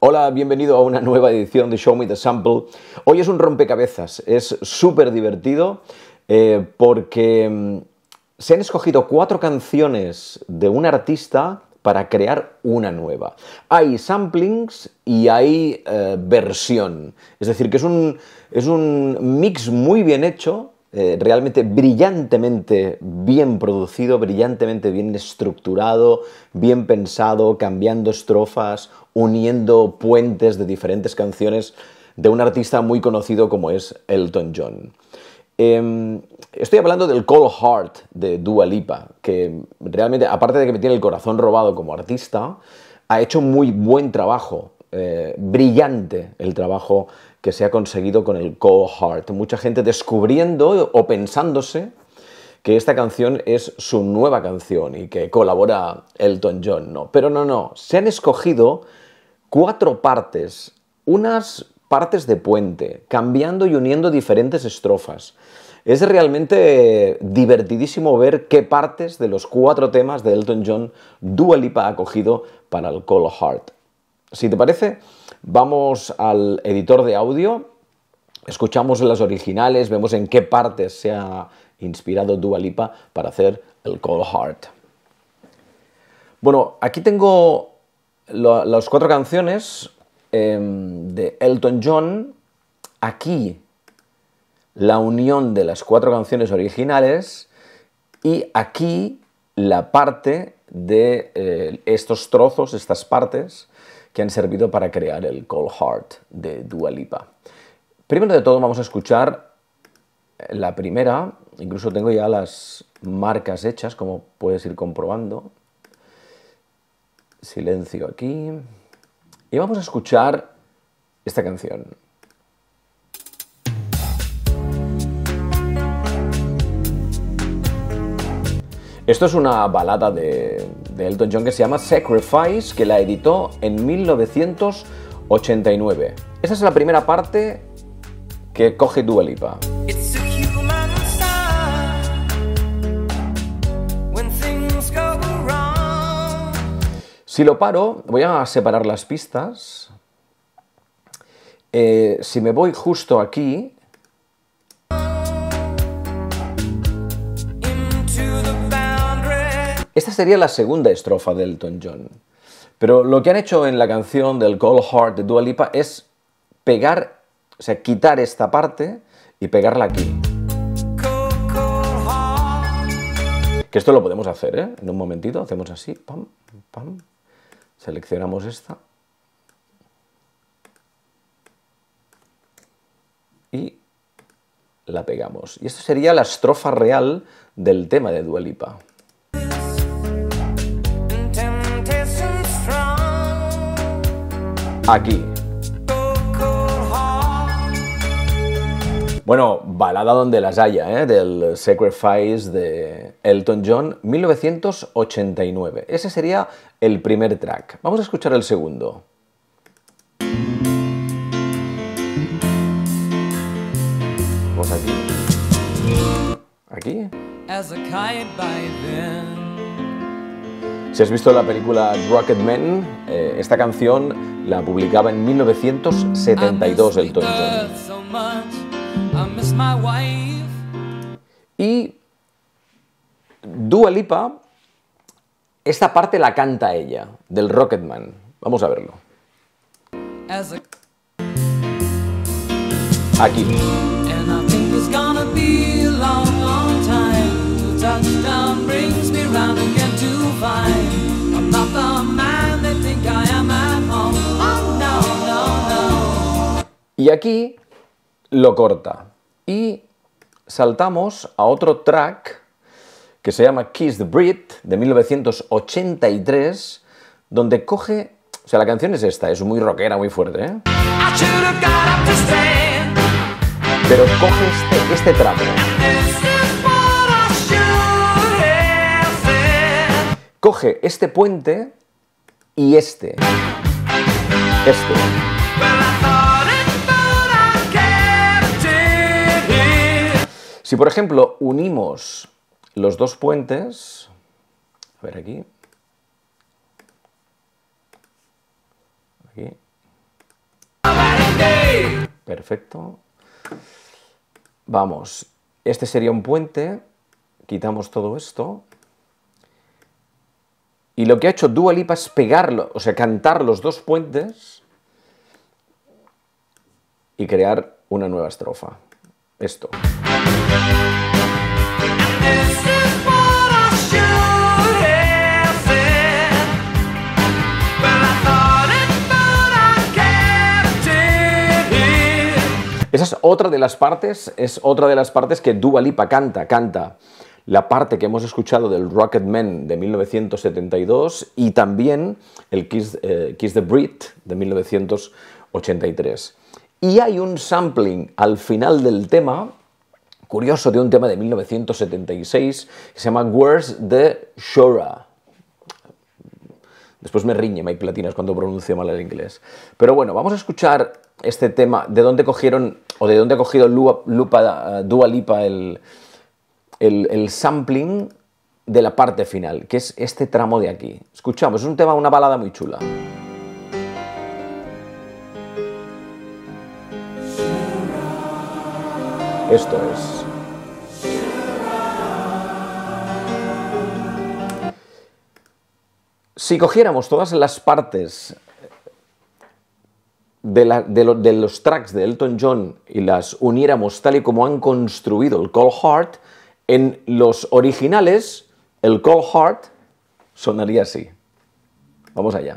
Hola, bienvenido a una nueva edición de Show Me the Sample. Hoy es un rompecabezas, es súper divertido porque se han escogido 4 canciones de un artista para crear una nueva. Hay samplings y hay versión, es decir, que es un mix muy bien hecho, realmente brillantemente bien producido, brillantemente bien estructurado, bien pensado, cambiando estrofas, uniendo puentes de diferentes canciones de un artista muy conocido como es Elton John. Estoy hablando del Cold Heart de Dua Lipa, que realmente, aparte de que me tiene el corazón robado como artista, ha hecho muy buen trabajo, brillante el trabajo que se ha conseguido con el Cold Heart. Mucha gente descubriendo o pensándose que esta canción es su nueva canción y que colabora Elton John. No, pero no, se han escogido 4 partes, unas partes de puente, cambiando y uniendo diferentes estrofas. Es realmente divertidísimo ver qué partes de los 4 temas de Elton John Dua Lipa ha cogido para el Cold Heart. Si te parece, vamos al editor de audio, escuchamos las originales, vemos en qué partes se ha inspirado Dua Lipa para hacer el Cold Heart. Bueno, aquí tengo las 4 canciones de Elton John. Aquí la unión de las 4 canciones originales y aquí la parte de estos trozos, estas partes que han servido para crear el Cold Heart de Dua Lipa. Primero de todo vamos a escuchar la primera, incluso tengo ya las marcas hechas, como puedes ir comprobando. Silencio aquí. Y vamos a escuchar esta canción. Esto es una balada de Elton John que se llama Sacrifice, que la editó en 1989. Esa es la primera parte que coge Dua Lipa. Si lo paro, voy a separar las pistas. Si me voy justo aquí, esta sería la segunda estrofa de Elton John. Pero lo que han hecho en la canción del Cold Heart de Dua Lipa es pegar, o sea, quitar esta parte y pegarla aquí. Que esto lo podemos hacer, ¿eh? En un momentito, hacemos así, pam, pam. Seleccionamos esta. Y la pegamos. Y esta sería la estrofa real del tema de Dua Lipa. Aquí. Bueno, balada donde las haya, del Sacrifice de Elton John, 1989. Ese sería el primer track. Vamos a escuchar el segundo. Vamos aquí. Aquí. Si has visto la película Rocketman, esta canción la publicaba en 1972 Elton John. Y Dua Lipa, esta parte la canta ella, del Rocketman. Vamos a verlo. Aquí. Y aquí lo corta. Y saltamos a otro track que se llama Kiss the Breath, de 1983, donde coge... O sea, la canción es esta, es muy rockera, muy fuerte, ¿eh? Pero coge este tramo. Coge este puente y este. Si, por ejemplo, unimos los 2 puentes, a ver aquí, Perfecto. Vamos, este sería un puente. Quitamos todo esto. Y lo que ha hecho Dua Lipa es pegarlo, o sea, cantar los dos puentes y crear una nueva estrofa. Esto. Esa es otra de las partes, que Dua Lipa canta la parte que hemos escuchado del Rocket Man de 1972 y también el Kiss the Brit de 1983. Y hay un sampling al final del tema, curioso, de un tema de 1976 que se llama Where's the Shora. Después me riñe Mike Platinas cuando pronuncio mal el inglés. Pero bueno, vamos a escuchar este tema, de dónde cogieron, o de dónde ha cogido Dua Lipa el sampling de la parte final, que es este tramo de aquí. Escuchamos, es un tema, una balada muy chula. Esto es. Si cogiéramos todas las partes de los tracks de Elton John y las uniéramos tal y como han construido el Cold Heart, en los originales, el Cold Heart sonaría así. Vamos allá.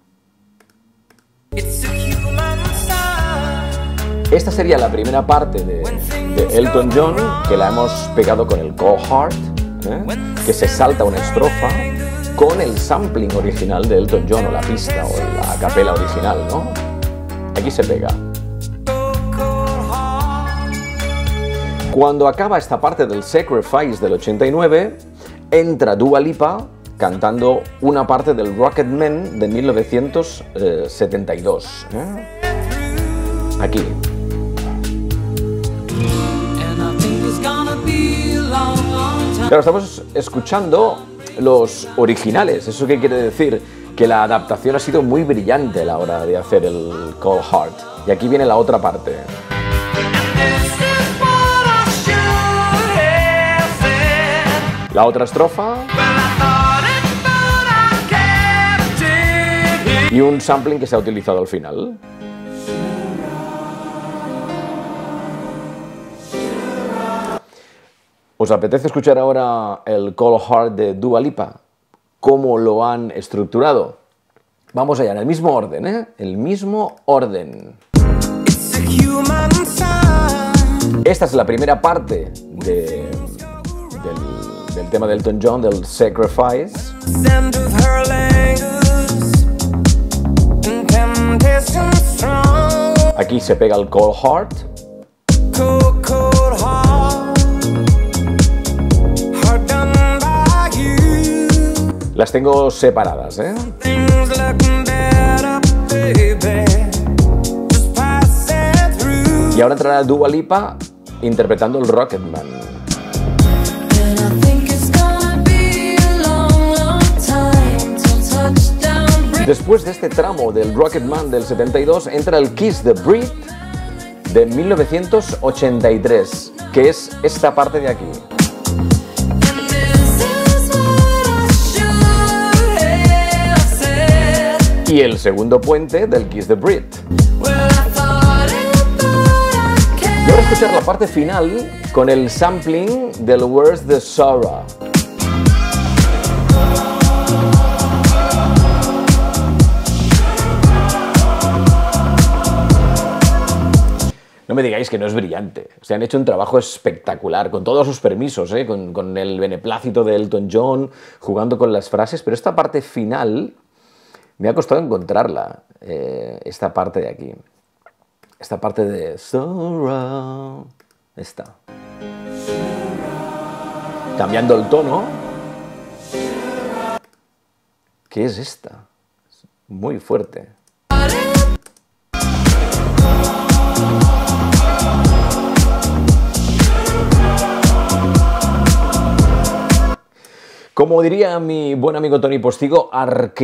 Esta sería la primera parte de Elton John, que la hemos pegado con el Cold Heart, que se salta una estrofa con el sampling original de Elton John, o la pista, o la capela original, ¿no? Aquí se pega. Cuando acaba esta parte del Sacrifice del 89, entra Dua Lipa cantando una parte del Rocket Man de 1972. Aquí. Claro, estamos escuchando los originales. ¿Eso qué quiere decir? Que la adaptación ha sido muy brillante a la hora de hacer el Cold Heart. Y aquí viene la otra parte. La otra estrofa. Y un sampling que se ha utilizado al final. ¿Os apetece escuchar ahora el Cold Heart de Dua Lipa? ¿Cómo lo han estructurado? Vamos allá, en el mismo orden, ¿eh? El mismo orden. Esta es la primera parte del tema de Elton John, del Sacrifice. Aquí se pega el Cold Heart. Las tengo separadas, ¿eh? Y ahora entrará Dua Lipa interpretando el Rocket Man. Después de este tramo del Rocket Man del 72, entra el Kiss the Brit de 1983, que es esta parte de aquí. Y el segundo puente del Kiss the Brit. Y ahora escuchar la parte final con el sampling del Where's the Shora. No me digáis que no es brillante. Se han hecho un trabajo espectacular, con todos sus permisos, con el beneplácito de Elton John, jugando con las frases, pero esta parte final me ha costado encontrarla, esta parte de aquí. Esta parte de Shora. Esta. Cambiando el tono. ¿Qué es esta? Es muy fuerte. Como diría mi buen amigo Tony Postigo,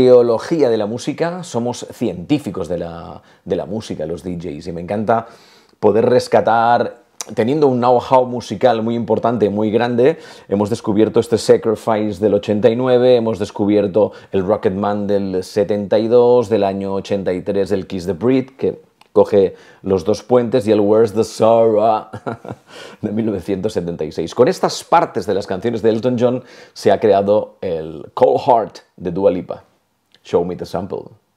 arqueología de la música. Somos científicos de la música, los DJs, y me encanta poder rescatar, teniendo un know-how musical muy importante, muy grande. Hemos descubierto este Sacrifice del 89, hemos descubierto el Rocketman del 72, del año 83 el Kiss the Breed, que coge los dos puentes, y el Where's the Sorrow de 1976. Con estas partes de las canciones de Elton John se ha creado el Cold Heart de Dua Lipa. Show me the sample.